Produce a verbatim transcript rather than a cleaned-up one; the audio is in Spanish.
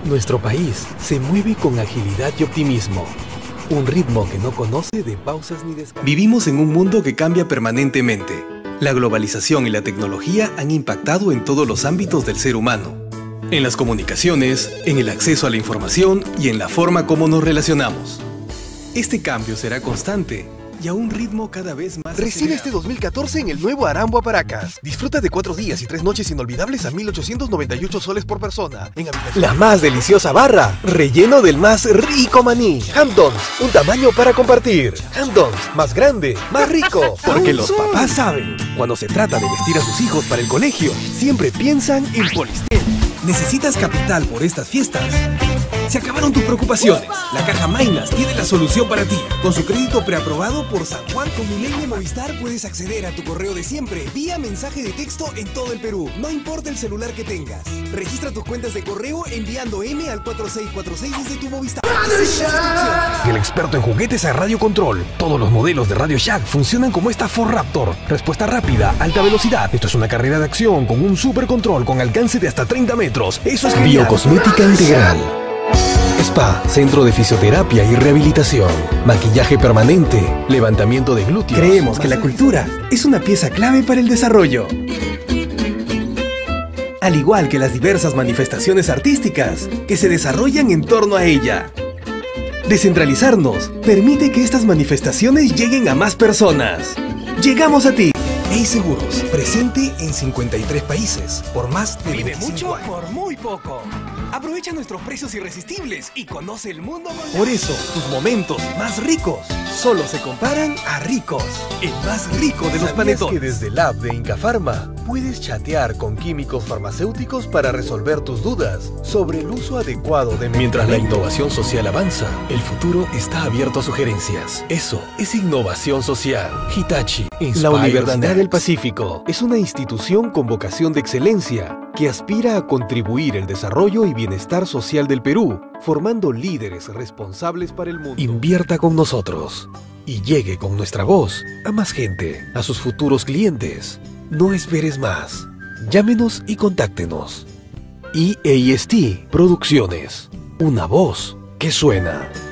Nuestro país se mueve con agilidad y optimismo. Un ritmo que no conoce de pausas ni descansos. Vivimos en un mundo que cambia permanentemente. La globalización y la tecnología han impactado en todos los ámbitos del ser humano. En las comunicaciones, en el acceso a la información y en la forma como nos relacionamos. Este cambio será constante y a un ritmo cada vez más Recibe acelerado. este dos mil catorce en el nuevo Arambo a Paracas. Disfruta de cuatro días y tres noches inolvidables a mil ochocientos noventa y ocho soles por persona. En habitación. La más deliciosa barra, relleno del más rico maní. Hamdons, un tamaño para compartir. Hamdons, más grande, más rico. Porque los papás saben, cuando se trata de vestir a sus hijos para el colegio, siempre piensan en Polistel. ¿Necesitas capital por estas fiestas? Se acabaron tus preocupaciones. La Caja Mainas tiene la solución para ti. Con su crédito preaprobado por San Juan, con Milenio Movistar puedes acceder a tu correo de siempre vía mensaje de texto en todo el Perú. No importa el celular que tengas. Registra tus cuentas de correo enviando M al cuatro seis cuatro seis desde tu Movistar. El experto en juguetes a Radio Control. Todos los modelos de Radio Shack funcionan como esta Ford Raptor. Respuesta rápida, alta velocidad. Esto es una carrera de acción con un super control con alcance de hasta treinta metros. Eso es genial. Biocosmética Integral. Spa, centro de fisioterapia y rehabilitación, maquillaje permanente, levantamiento de glúteos. Creemos que la cultura es una pieza clave para el desarrollo. Al igual que las diversas manifestaciones artísticas que se desarrollan en torno a ella. Descentralizarnos permite que estas manifestaciones lleguen a más personas. Llegamos a ti. Ey Seguros, presente en cincuenta y tres países, por más de Vive veinticinco mucho años. por muy poco. Aprovecha nuestros precios irresistibles y conoce el mundo con... Por eso, tus momentos más ricos solo se comparan a Ricos, el más rico de los ¿Sabías panetones. que desde el app de Incafarma puedes chatear con químicos farmacéuticos para resolver tus dudas sobre el uso adecuado de medicamentos? Mientras la innovación social avanza, el futuro está abierto a sugerencias. Eso es innovación social. Hitachi, La Universidad Snacks. del Pacífico es una institución con vocación de excelencia que aspira a contribuir el desarrollo y bienestar social del Perú, formando líderes responsables para el mundo. Invierta con nosotros y llegue con nuestra voz a más gente, a sus futuros clientes. No esperes más. Llámenos y contáctenos. I A S T Producciones. Una voz que suena.